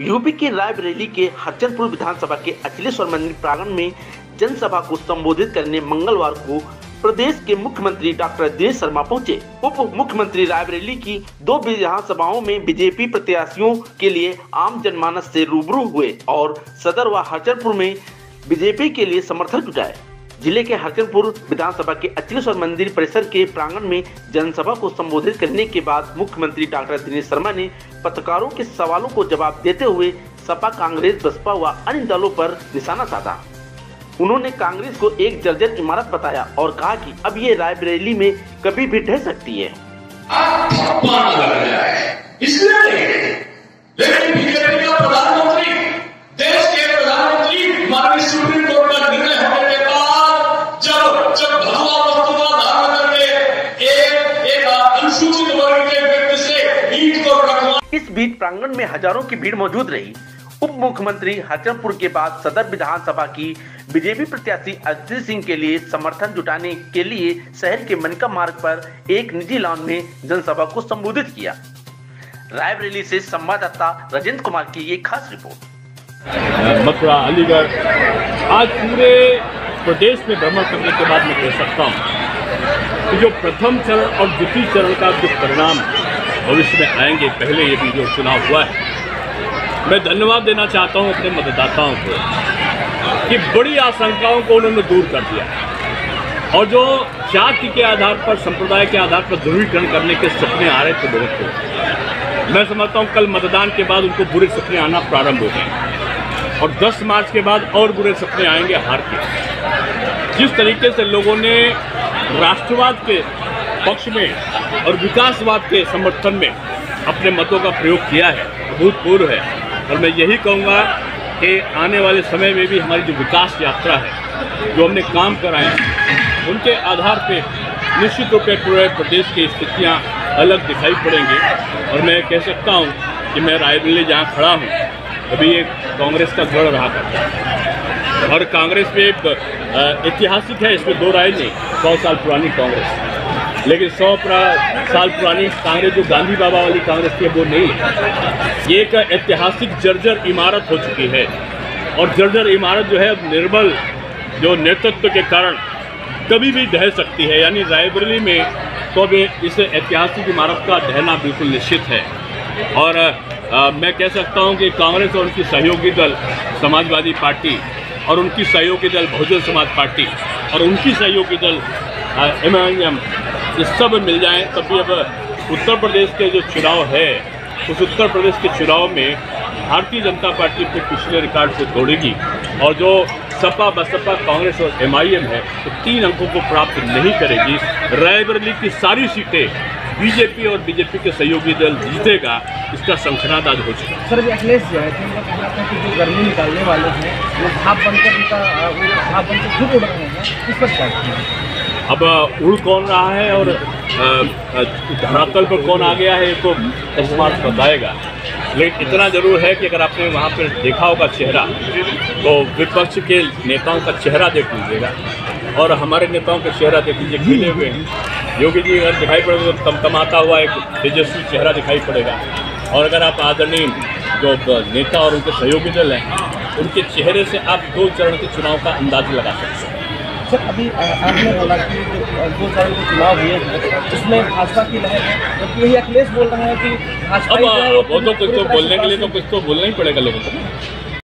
UP के रायबरेली के हरचंदपुर विधानसभा के अखिलेश्वर मंदिर प्रांगण में जनसभा को संबोधित करने मंगलवार को प्रदेश के मुख्यमंत्री डॉक्टर दिनेश शर्मा पहुंचे। उप मुख्यमंत्री रायबरेली की 2 विधानसभाओं में बीजेपी प्रत्याशियों के लिए आम जनमानस से रूबरू हुए और सदर व हरचंदपुर में बीजेपी के लिए समर्थन जुटाए। जिले के हरचंदपुर विधानसभा के अखिलेश्वर मंदिर परिसर के प्रांगण में जनसभा को संबोधित करने के बाद मुख्यमंत्री डॉक्टर दिनेश शर्मा ने पत्रकारों के सवालों को जवाब देते हुए सपा, कांग्रेस, बसपा व अन्य दलों पर निशाना साधा। उन्होंने कांग्रेस को एक जर्जर इमारत बताया और कहा कि अब ये रायबरेली में कभी भी ढह सकती है। लेकिन बीजेपी का प्रधानमंत्री, देश के प्रधानमंत्री माननीय सुप्रीम कोर्ट का निर्णय होने के बाद जब भगवा वस्तु का धारण करके एक अनुसूचित वर्ग के व्यक्ति से ईंट को रखवा। इस बीच प्रांगण में हजारों की भीड़ मौजूद रही। उप मुख्यमंत्री हरचंदपुर के बाद सदर विधानसभा की बीजेपी प्रत्याशी अजित सिंह के लिए समर्थन जुटाने के लिए शहर के मनका मार्ग पर एक निजी लॉन में जनसभा को संबोधित किया। रायबरेली से संवाददाता राजेंद्र कुमार की ये खास रिपोर्ट। मथुरा, अलीगढ़, आज पूरे प्रदेश में भ्रमण करने के बाद मैं कह सकता हूँ कि जो प्रथम चरण और द्वितीय चरण का जो परिणाम भविष्य में आएंगे, पहले ये भी जो चुनाव हुआ है, मैं धन्यवाद देना चाहता हूँ अपने मतदाताओं को कि बड़ी आशंकाओं को उन्होंने दूर कर दिया और जो जाति के आधार पर, संप्रदाय के आधार पर ध्रुवीकरण करने के सपने आ रहे थे लोगों को, मैं समझता हूँ कल मतदान के बाद उनको बुरे सपने आना प्रारंभ हो गए और 10 मार्च के बाद और बुरे सपने आएंगे हार के। जिस तरीके से लोगों ने राष्ट्रवाद के पक्ष में और विकासवाद के समर्थन में अपने मतों का प्रयोग किया है, अभूतपूर्व है। और मैं यही कहूँगा कि आने वाले समय में भी हमारी जो विकास यात्रा है, जो हमने काम कराए हैं, उनके आधार पे निश्चित रूप से पूरे प्रदेश की स्थितियाँ अलग दिखाई पड़ेंगी। और मैं कह सकता हूँ कि मैं रायबरेली जहाँ खड़ा हूँ, अभी एक कांग्रेस का गढ़ रहा करता है और कांग्रेस में ऐतिहासिक है, इसमें 2 राय नहीं, 100 साल पुरानी कांग्रेस, लेकिन 100 साल पुरानी कांग्रेस जो गांधी बाबा वाली कांग्रेस थी वो नहीं है। ये एक ऐतिहासिक जर्जर इमारत हो चुकी है और जर्जर इमारत जो है अब निर्बल जो नेतृत्व के कारण कभी भी ढह सकती है। यानी रायबरेली में तो अब इस ऐतिहासिक इमारत का ढहना बिल्कुल निश्चित है। और मैं कह सकता हूं कि कांग्रेस और उनकी सहयोगी दल समाजवादी पार्टी और उनकी सहयोगी दल बहुजन समाज पार्टी और उनकी सहयोगी दल MIM, ये सब मिल जाएं तब भी अब उत्तर प्रदेश के जो चुनाव है, उस उत्तर प्रदेश के चुनाव में भारतीय जनता पार्टी अपने पिछले रिकॉर्ड को तोड़ेगी और जो सपा, बसपा, कांग्रेस और MIM है तो 3 अंकों को प्राप्त नहीं करेगी। रायबरेली की सारी सीटें बीजेपी और बीजेपी के सहयोगी दल जीतेगा, इसका शंखनाद हो चुका है। सर, अखिलेश जो है कि उनका कहना था कि जो गर्मी निकालने वाले हैं वो भाप बनकर खुद उड़ रहे हैं, इस पर क्या है? अब उड़ कौन रहा है और धरातल पर कौन आ गया है ये तो स्मार्ट बताएगा। लेकिन इतना जरूर है कि अगर आपने वहाँ पर देखा होगा चेहरा, तो विपक्ष के नेताओं का चेहरा देख लीजिएगा और हमारे नेताओं का चेहरा देख लीजिए, खिले हुए हैं। योगी जी अगर दिखाई पड़ेगा तो तमतमाता हुआ एक तेजस्वी चेहरा दिखाई पड़ेगा। और अगर आप आदरणीय जो नेता और उनके सहयोगी दल हैं, उनके चेहरे से आप 2 चरण के चुनाव का अंदाज़ लगा सकते हैं। सर, अभी आपने बोला कि 2 चरण के चुनाव हुए हैं, उसमें भाजपा की लहर है, जबकि यही अखिलेश बोल रहे हैं कि भाजपा अब वो तो कुछ तो बोलने के लिए तो कुछ तो बोलना ही पड़ेगा लोगों को।